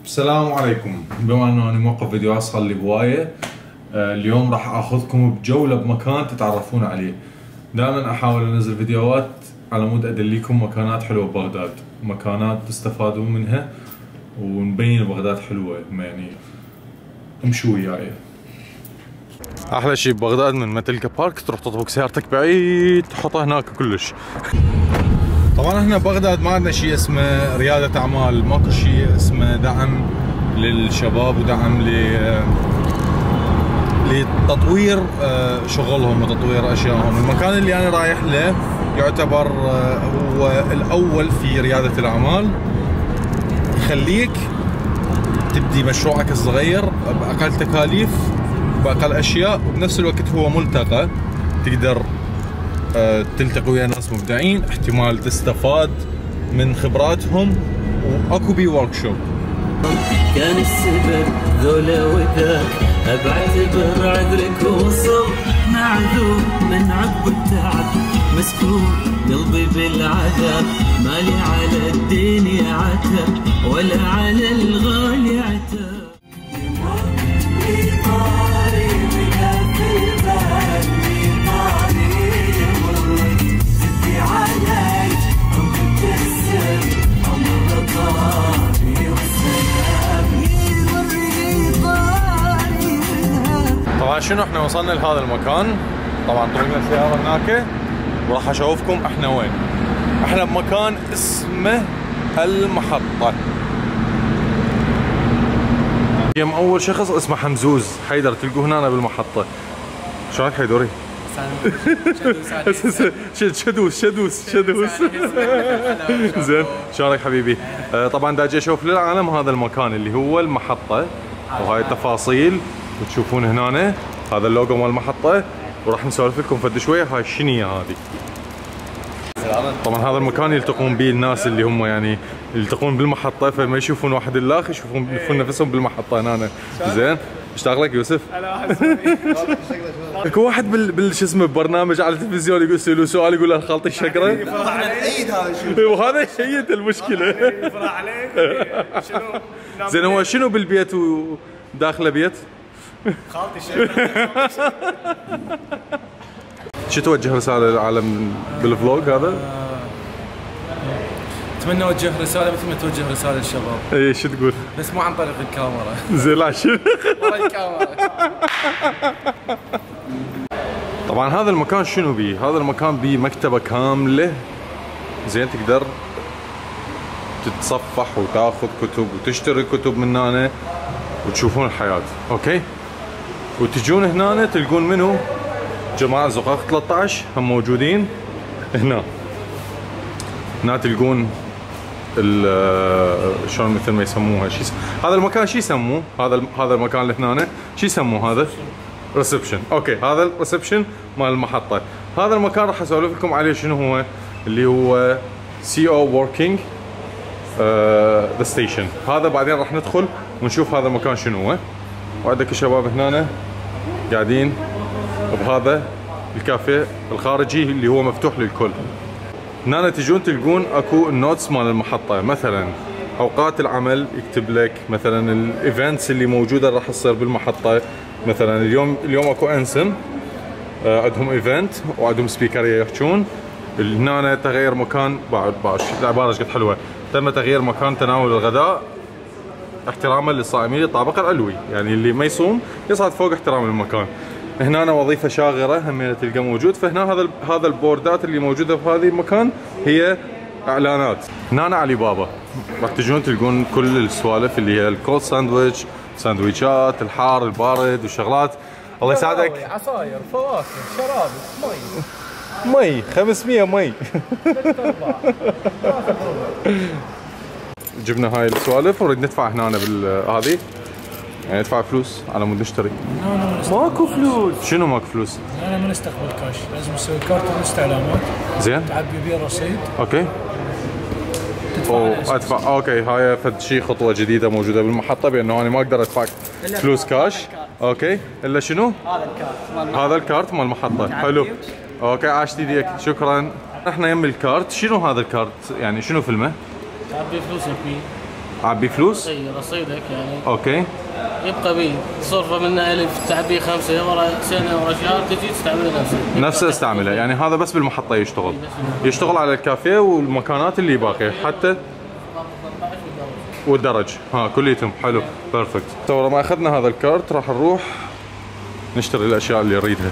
السلام عليكم. بما انه انا موقف فيديوهات صار لي بوايه، اليوم راح اخذكم بجوله بمكان تتعرفون عليه. دائما احاول انزل فيديوهات على مود ادليكم مكانات حلوه ببغداد، مكانات تستفادون منها ونبين بغداد حلوه، يعني امشوا وياي. احلى شيء ببغداد من ما تلقى بارك تروح تطبق سيارتك بعيد تحطها هناك كلش. طبعا احنا ببغداد ما عندنا شيء اسمه رياده اعمال، ماكو شيء اسمه دعم للشباب ودعم لتطوير شغلهم وتطوير اشيائهم. المكان اللي انا رايح له يعتبر هو الاول في رياده الاعمال، يخليك تبدي مشروعك الصغير باقل تكاليف باقل اشياء، وبنفس الوقت هو ملتقى تقدر تلتقي ويا ناس مبدعين، احتمال تستفاد من خبراتهم، واكو بي ورك شوب. كان السبب ذولا وذاك، بعتبر عذرك وصل معذور من عقب التعب، مسكون قلبي بالعذاب، مالي على الدنيا عتب ولا على الغالي عتب. طبعا شنو احنا وصلنا لهذا المكان، طبعا طرقنا السيارة هناك وراح اشوفكم احنا وين. احنا بمكان اسمه المحطة. يم اول شخص اسمه حمزوز حيدر، تلقوه هنا بالمحطة. شلونك حيدري؟ شدوس زين، شلونك حبيبي؟ طبعا دا اجي اشوف للعالم هذا المكان اللي هو المحطة، وهاي التفاصيل وتشوفون هنا هذا اللوجو مال المحطة، وراح نسولف لكم فد شوية هاي شنو هي هذه. طبعا هذا المكان يلتقون به الناس اللي هم يعني يلتقون بالمحطة، فما يشوفون واحد الاخ يشوفون نفسهم بالمحطة هنا. زين، اشتاق لك يوسف؟ اكو واحد شو اسمه ببرنامج على التلفزيون يقول له سؤال، يقول له خالتي الشقرة. عيد هذا وهذا شيء المشكلة. يفرح عليك. شنو؟ زين، هو شنو بالبيت وداخله بيت؟ خالتي الشقرة. شو توجه رسالة للعالم بالفلوج هذا؟ اتمنى اوجه رسالة مثل ما توجه رسالة للشباب. اي شو تقول؟ بس مو عن طريق الكاميرا. زين، لا شنو؟ ورا الكاميرا. طبعا هذا المكان شنو بيه؟ هذا المكان بيه مكتبة كاملة، زين، تقدر تتصفح وتاخذ كتب وتشتري كتب من هنا وتشوفون الحياة، اوكي؟ وتجون هنا تلقون منو؟ جماعة زقاق 13 هم موجودين هنا. هنا تلقون شلون مثل ما يسموها، هذا المكان شو يسموه؟ هذا المكان اللي هنا شو يسموه هذا؟ ريسبشن. اوكي، هذا الريسبشن مال المحطة. هذا المكان راح اسولف لكم عليه شنو هو، اللي هو CO working ذا ستيشن. هذا بعدين راح ندخل ونشوف هذا المكان شنو هو. وعندك الشباب هنا قاعدين بهذا الكافيه الخارجي اللي هو مفتوح للكل. هنا تجون تلقون اكو النوتس مال المحطة، مثلا اوقات العمل يكتب لك، مثلا الايفنتس اللي موجودة راح تصير بالمحطة. مثلا اليوم اكو انسن عندهم ايفنت وعندهم سبيكرية يحجون. هنا تغيير مكان، بعد العبارة ايش قد حلوة، تم تغيير مكان تناول الغداء احتراما للصائمين الطابق العلوي، يعني اللي ما يصوم يصعد فوق احترام المكان. هنا وظيفة شاغرة هم تلقى موجود. فهنا هذا البوردات اللي موجودة في هذه المكان هي اعلانات. هنا علي بابا راح تجون تلقون كل السوالف اللي هي الكولد ساندويتش، ساندويتشات، الحار البارد والشغلات. الله يساعدك. عصاير، فواكه، شراب، مي 500 مي. جبنا هاي السوالف ونريد ندفع هنا بالهذه، يعني ندفع فلوس على مود نشتري. ماكو فلوس. شنو ماكو فلوس؟ انا ما نستقبل كاش، لازم نسوي كارت استعلامات. زين، تعبي بيه رصيد. اوكي، ادفع. اوكي، هاي فد شيء خطوه جديده موجوده بالمحطه، بانه انا ما اقدر ادفع فلوس كاش. اوكي، الا شنو؟ هذا الكارت مال المحطه. حلو، اوكي، عاشت ايديك، شكرا. احنا يم الكارت. شنو هذا الكارت؟ يعني شنو فيلمه؟ تعبي فلوسك بيه. اعبي فلوس؟ اي رصيدك يعني اوكي. يبقى بيه صرفه منه 1000 تعبيه 5 ورا سنه ورا شهر تجي تستعمله نفسه استعمله. يعني هذا بس بالمحطه يشتغل على الكافيه والمكانات اللي باقيه حتى والدرج. ها كليتهم حلو بيرفكت. تو ما اخذنا هذا الكارت راح نروح نشتري الاشياء اللي نريدها.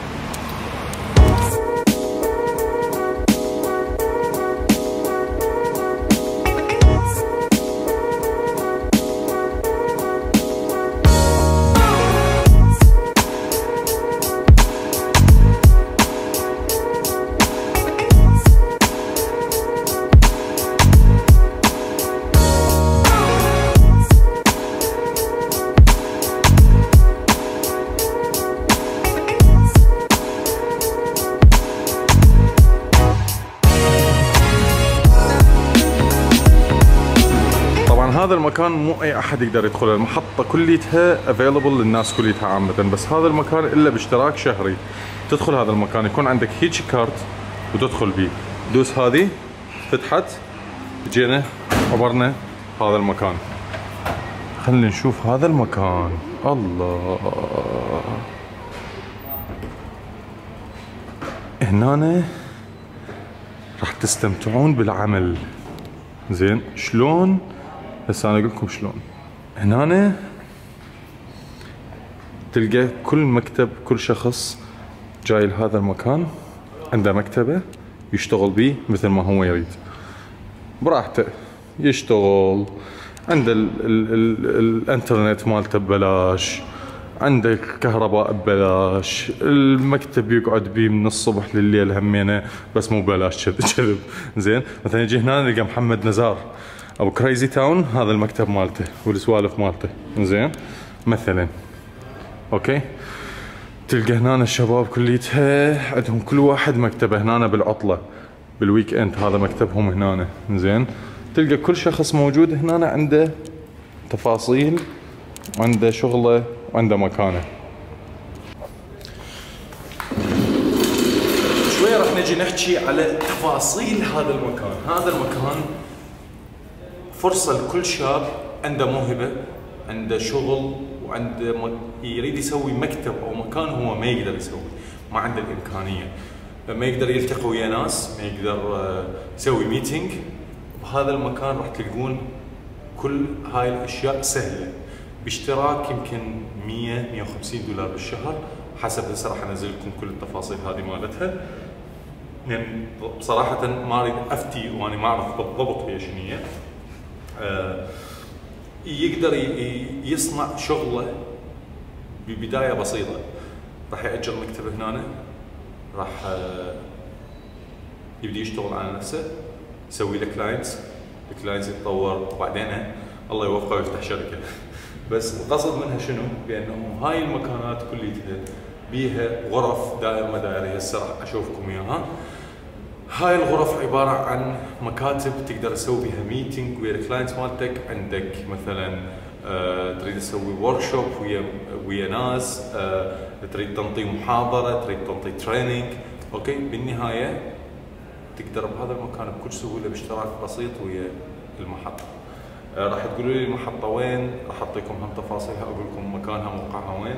هذا المكان مو اي احد يقدر يدخله، المحطة كليتها افيلبل للناس كليتها عامة، بس هذا المكان الا باشتراك شهري. تدخل هذا المكان يكون عندك هيك كارت وتدخل بيه، دوس هذه فتحت جينا عبرنا هذا المكان. خلينا نشوف هذا المكان. الله هنا راح تستمتعون بالعمل. زين شلون؟ بس انا اقول لكم شلون. هنا تلقى كل مكتب، كل شخص جاي لهذا المكان عنده مكتبه يشتغل بيه مثل ما هو يريد براحته. يشتغل عنده الانترنت مالته ببلاش، عنده الكهرباء ببلاش، المكتب يقعد بيه من الصبح لليل همينه بس مو ببلاش كذب. زين مثلا يجي هنا نلقى محمد نزار ابو كريزي تاون، هذا المكتب مالته والسوالف مالته. زين مثلا اوكي. تلقى هنا الشباب كليتها عندهم كل واحد مكتبه هنا بالعطله بالويك اند، هذا مكتبهم هنا. زين تلقى كل شخص موجود هنا عنده تفاصيل وعنده شغله وعنده مكانه. شويه راح نجي نحكي على تفاصيل هذا المكان. هذا المكان فرصة لكل شاب عنده موهبة، عنده شغل، وعنده يريد يسوي مكتب أو مكان هو ما يقدر يسوي، ما عنده الإمكانية، ما يقدر يلتقي ويا ناس، ما يقدر يسوي ميتينج. بهذا المكان راح تلقون كل هاي الأشياء سهلة باشتراك يمكن 100-150 دولار بالشهر حسب. هسه راح انزل لكم كل التفاصيل هذه مالتها. يعني بصراحة ما اريد افتي وانا ما اعرف بالضبط هي شنو هي. يقدر يصنع شغله ببداية بسيطة. راح يأجر مكتب هنا، راح يبدي يشتغل على نفسه، يسوي له كلاينتس، الكلاينتس يتطور وبعدين الله يوفقه ويفتح شركة. بس القصد منها شنو؟ بأنه هاي المكانات كليتها بيها غرف دائر مداري. هسه راح اشوفكم اياها. هاي الغرف عبارة عن مكاتب تقدر تسوي بها ميتينج ويا الكلاينتس مالتك. عندك مثلا تريد تسوي ورك شوب ويا ناس، تريد تنطي محاضرة، تريد تنطي تريننج. اوكي بالنهاية تقدر بهذا المكان بكل سهولة باشتراك بسيط ويا المحطة. راح تقولوا لي المحطة وين؟ راح اعطيكم هم تفاصيلها، اقول لكم مكانها موقعها وين.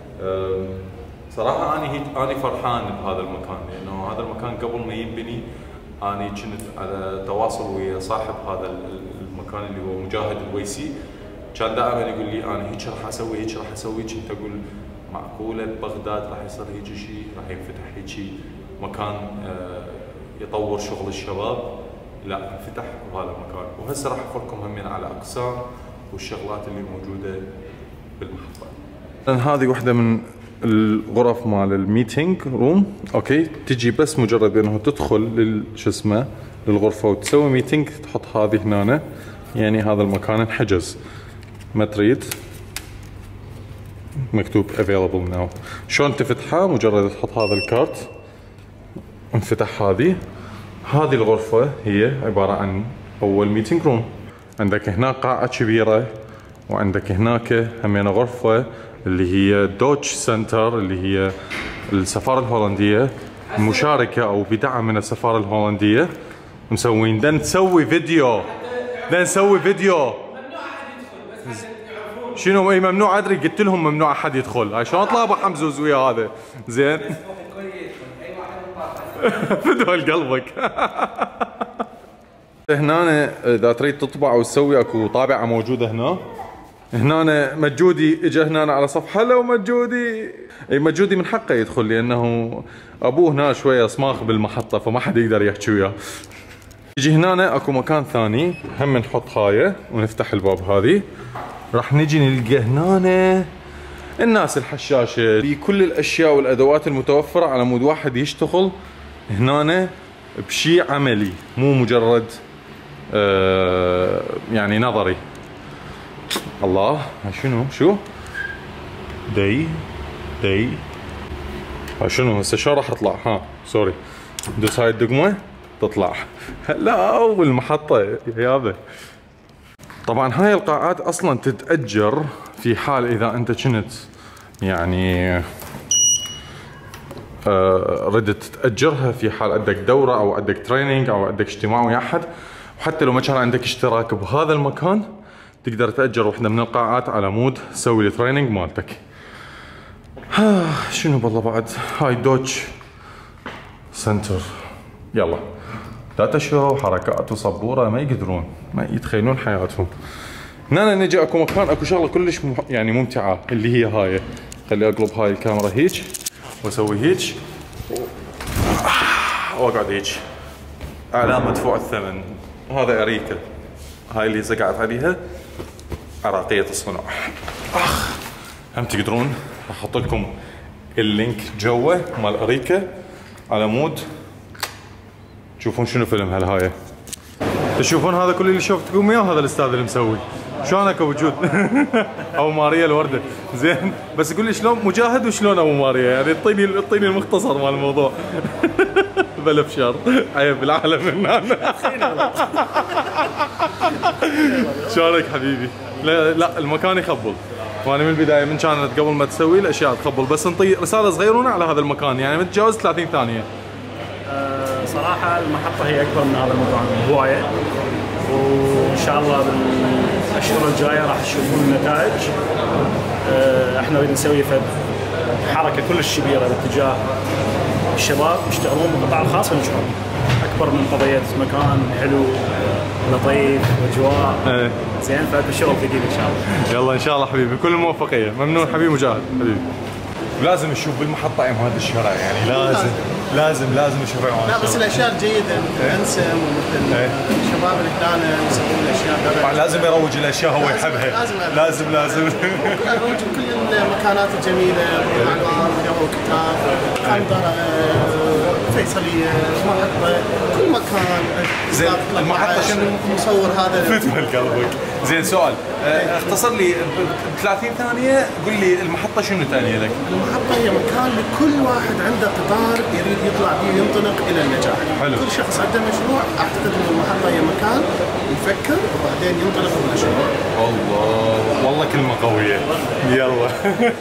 صراحة أنا فرحان بهذا المكان، لأنه هذا المكان قبل ما ينبني أنا كنت على تواصل ويا صاحب هذا المكان اللي هو مجاهد الويسي. كان دائما يقول لي أنا هيك راح أسوي، هيك راح أسوي. كنت أقول معقولة ببغداد راح يصير هيك شيء، راح ينفتح هيك مكان يطور شغل الشباب؟ لا، انفتح بهذا المكان. وهسه راح أفرجكم همين على أقسام والشغلات اللي موجودة بالمحطة. هذه واحدة من الغرف مال الميتينج روم. اوكي تجي بس مجرد انه تدخل شو اسمه للغرفه وتسوي ميتينج تحط هذه هنا. يعني هذا المكان انحجز، ما تريد مكتوب available now. شلون تفتحها؟ مجرد تحط هذا الكارت انفتح. هذه الغرفه هي عباره عن اول ميتينج روم. عندك هنا قاعه كبيره، وعندك هناك همين غرفه اللي هي دوتش سنتر، اللي هي السفارة الهولندية مشاركة أو بدعم من السفارة الهولندية. مسوين نسوي فيديو شنو اي ممنوع ادري قلت لهم ممنوع احد يدخل. هاي شلون اطلع ابو حمزوز ويا هذا زين. فدول قلبك. هنا اذا تريد تطبع او تسوي اكو طابعه موجوده هنا مجودي اجى هنا على صفحه. هلا ومجودي. اي مجودي من حقه يدخل لانه ابوه هنا شويه صماخ بالمحطه فما حد يقدر يحكي وياه. يجي هنا اكو مكان ثاني هم نحط هايه ونفتح الباب هذه. راح نجي نلقى هنا الناس الحشاشه بكل الاشياء والادوات المتوفره على مود واحد يشتغل هنا بشيء عملي مو مجرد يعني نظري. الله شنو شو دي شنو هسه شلون راح اطلع؟ ها سوري دوس هاي الدقمه تطلع. هلا والمحطه يابا. طبعا هاي القاعات اصلا تتاجر في حال اذا انت كنت يعني ردت تاجرها في حال عندك دوره او عندك تريننج او عندك اجتماع ويا احد. وحتى لو ما كان عندك اشتراك بهذا المكان تقدر تاجر وحده من القاعات على مود تسوي التريننج مالتك. شنو بالله بعد. هاي دوتش سنتر. يلا داتا شو حركات وصبوره ما يقدرون ما يتخيلون حياتهم. هنا نجي اكو مكان اكو شغله كلش يعني ممتعه اللي هي هاي. خلي اقلب هاي الكاميرا هيك واسوي هيك واقعد هيك. اعلام مدفوع الثمن. هذا اريكا. هاي اللي زقعت عليها عراقيه الصنع. هم تقدرون راح احط لكم اللينك جوا مال اريكا على مود تشوفون شنو فيلم هالهايه. تشوفون هذا كل اللي شفتكم اياه هذا الاستاذ اللي مسوي. شلونك ابو وجود؟ ابو ماريا الورده زين. بس قول لي شلون مجاهد وشلون ابو ماريا يعني اعطيني المختصر مال الموضوع. بلا بشر عيب بالعالم هنا. شلونك حبيبي؟ لا المكان يخبل. وانا من البدايه من كانت قبل ما تسوي الاشياء تخبل. بس نطي رساله صغيرونه على هذا المكان يعني متجاوز 30 ثانيه. صراحه المحطه هي اكبر من هذا المكان هوايه. وان شاء الله بالاشهر الجايه راح تشوفون النتائج. احنا نريد نسوي حركه كلش كبيره باتجاه الشباب يشتغلون بالقطاع الخاص وينجحون. اكبر من قضيه مكان حلو لطيف واجواء زين. فالشغل ثقيل ان شاء الله. يلا ان شاء الله حبيبي كل الموفقيه. ممنون حبيبي مجاهد حبيبي. لازم نشوف بالمحطه ايام هذا الشارع يعني لازم نشوف ايام. لا بس الاشياء الجيده مثل انسم ومثل الشباب اللي هنا يسوون اشياء. لازم يروج الاشياء هو يحبها. لازم يروج كل المكانات الجميله. معلومات جو كتاب خندره فيصليه محطه كل مكان. زين المحطه شنو مصور هذا فتح قلبك. زين سؤال اختصر لي ب 30 ثانيه قول لي المحطه شنو تعني لك؟ المحطه هي مكان لكل واحد عنده قطار يريد يطلع فيه ينطلق الى النجاح. حلو. كل شخص عنده مشروع اعتقد ان المحطه هي مكان يفكر وبعدين ينطلق بالمشروع. والله كلمه قويه. يلا.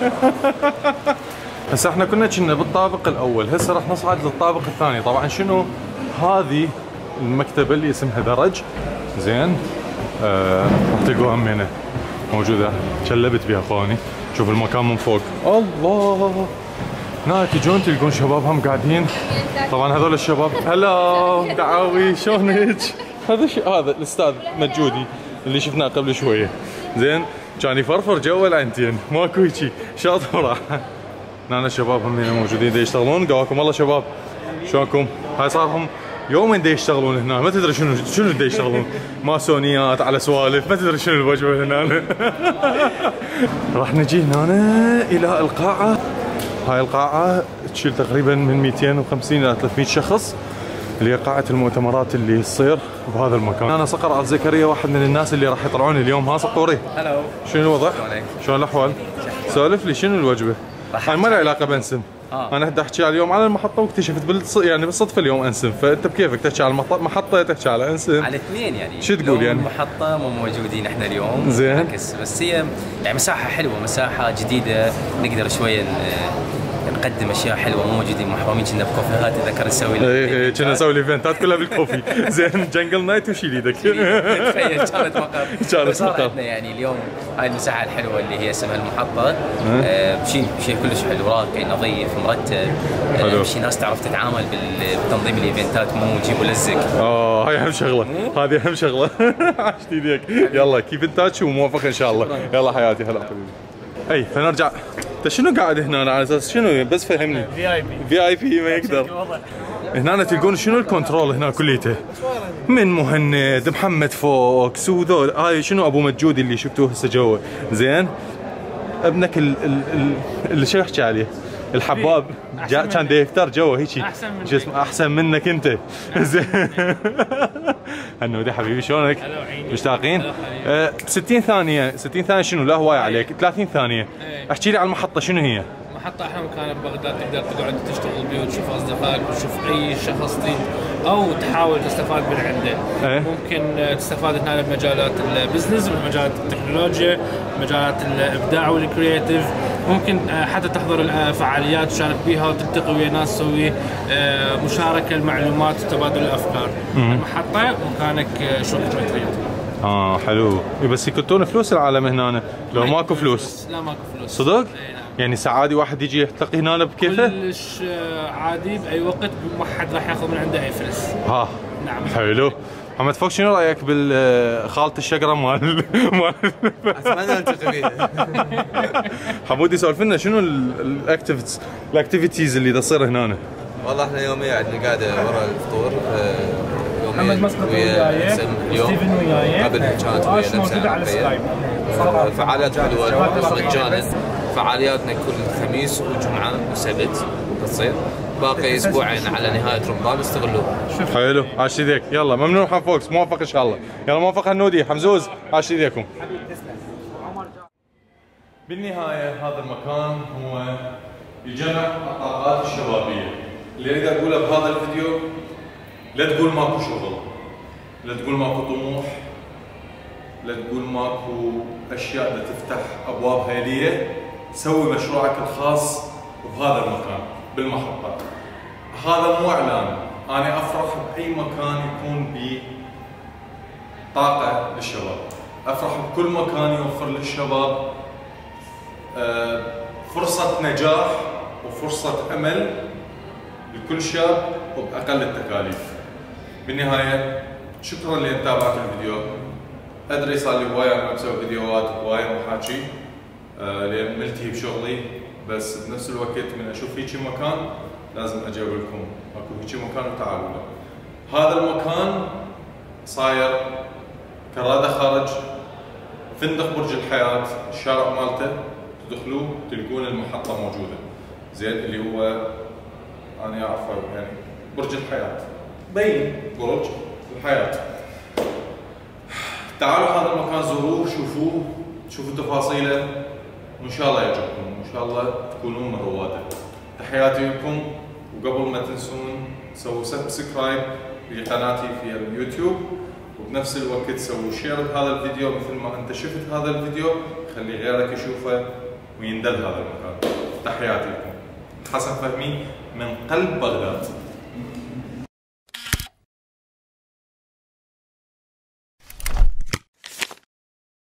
هسه احنا كنا بالطابق الاول. هسه راح نصعد للطابق الثاني. طبعا شنو هذه المكتبه اللي اسمها درج زين. راح تلقوها همينه موجوده. شلبت بها اخواني. شوف المكان من فوق. الله هنا تجون تلقون شباب هم قاعدين. طبعا هذول الشباب هلا دعاوي شلونك؟ هذا الاستاذ مجودي اللي شفناه قبل شويه زين. كان يفرفر جوا العينتين ماكو هيجي شاطره. هنا الشباب هم موجودين دا يشتغلون. قواكم الله شباب شلونكم؟ هاي صار لهم يومين دا يشتغلون هنا. ما تدري شنو دا يشتغلون. ماسونيات على سوالف ما تدري شنو الوجبه هنا. راح نجي هنا الى القاعه. هاي القاعه تشيل تقريبا من 250 الى 300 شخص اللي هي قاعه المؤتمرات اللي تصير بهذا المكان. انا صقر آل زكريا واحد من الناس اللي راح يطلعون اليوم. ها صقوري هلو شنو الوضع؟ شلون الاحوال؟ سولف لي شنو الوجبه؟ هاي ما لها علاقه بانسم. انا بدي احكي اليوم على المحطه واكتشفت يعني بالصدفه اليوم انسم. فانت بكيفك تحكي على المحطه تحكي على انسم؟ على الاثنين يعني. شو تقول يعني؟ المحطه مو موجودين احنا اليوم زين. بس هي يعني مساحه حلوه مساحه جديده نقدر شويه نقدم اشياء حلوه مو موجودين محرومين. كنا بكوفيهات اذكر نسوي اي كنا نسوي الايفنتات كلها بالكوفي. زين جنجل نايت وشيل ايدك. تخيل كانت مقر. كانت صار مقر. عندنا يعني اليوم هاي المساحه الحلوه اللي هي اسمها المحطه. شيء كلش حلو راقي نظيف مرتب. حلو. شيء ناس تعرف تتعامل بتنظيم الايفنتات مو جيب ولزق. هاي اهم شغله. هذه اهم شغله. عشت ايديك. يلا كيف ان تاتش وموفق ان شاء الله. يلا حياتي هلا حبيبي. اي فنرجع. انت شنو قاعد هنا على اساس شنو بس فهمني. في اي بي ما يقدر. هنا تلقون شنو الكنترول هنا كليته من مهند محمد فوكس وذول. هاي شنو ابو مجود اللي شفتوه هسه جوا. زين ابنك اللي شو احكي عليه الحباب كان يفتر جوا هيك جسم احسن منك انت. زين هنودي حبيبي شلونك؟ مشتاقين؟ 60 ثانية 60 ثانية شنو لا هواي عليك 30 ثانية. احكي لي على المحطة شنو هي؟ محطة احلى مكان ببغداد تقدر تقعد تشتغل بيه وتشوف اصدقائك وتشوف اي شخص تريد او تحاول تستفاد من عنده. ممكن تستفاد هنا بمجالات البزنس بمجالات التكنولوجيا بمجالات الابداع والكرياتيف. ممكن حتى تحضر الفعاليات تشارك بيها وتلتقي ويا ناس تسوي مشاركة المعلومات وتبادل الافكار. المحطة مكانك شو ما تريد. حلو. بس يكتون فلوس العالم هنا لو ماكو فلوس. لا ماكو فلوس صدق؟ يعني عادي واحد يجي يلتقي هنا بكيفه؟ كلش عادي باي وقت ما حد راح ياخذ من عنده اي فلس. نعم. حلو. محمد فوق شنو رايك بالخالة الشقره مال اتمنى نلتقي بيه. حمودي سولف لنا شنو الاكتيفيتيز اللي تصير هنا؟ والله احنا يوميا عندنا قاعده ورا الفطور. محمد مسقط وياي ستيفن وياي قبل كانت ويا موجوده على سكايب. فعاليات حلوه مجانا. فعالياتنا كل خميس وجمعه وسبت تصير. باقي اسبوعين على نهايه رمضان استغلوها. حلو عاش ايديك. يلا ممنون محمد فوكس موفق ان شاء الله. يلا موفق هالنودي حمزوز عاش ايديكم. بالنهايه هذا المكان هو يجمع الطاقات الشبابيه. اللي اريد اقوله بهذا الفيديو لا تقول ماكو شغل، لا تقول ماكو طموح، لا تقول ماكو اشياء بدها تفتح ابواب هيليه. سوي مشروعك الخاص بهذا المكان بالمحطة. هذا مو اعلان، انا افرح باي مكان يكون به طاقة للشباب. افرح بكل مكان يوفر للشباب فرصة نجاح وفرصة امل لكل شاب وباقل التكاليف. بالنهاية شكرا لان تابعتوا الفيديو. ادري صار لي هواية عم اسوي فيديوهات هواية محاكي لان ملتهي بشغلي، بس بنفس الوقت من اشوف هيجي مكان لازم اجيب لكم اكو هيجي مكان وتعالوا له. هذا المكان صاير كرادة خارج فندق برج الحياة. الشارع مالته تدخلوه تلقون المحطة موجودة. زين اللي هو انا اعرفه يعني برج الحياة بين برج الحياة. تعالوا هذا المكان زوروه شوفوا تفاصيله وان شاء الله يعجبكم وان شاء الله تكونون من رواده. تحياتي لكم وقبل ما تنسون سووا سبسكرايب لقناتي في اليوتيوب وبنفس الوقت سووا شير بهذا الفيديو مثل ما انت شفت هذا الفيديو خلي غيرك يشوفه ويندل هذا المكان. تحياتي لكم. حسن فهمي من قلب بغداد.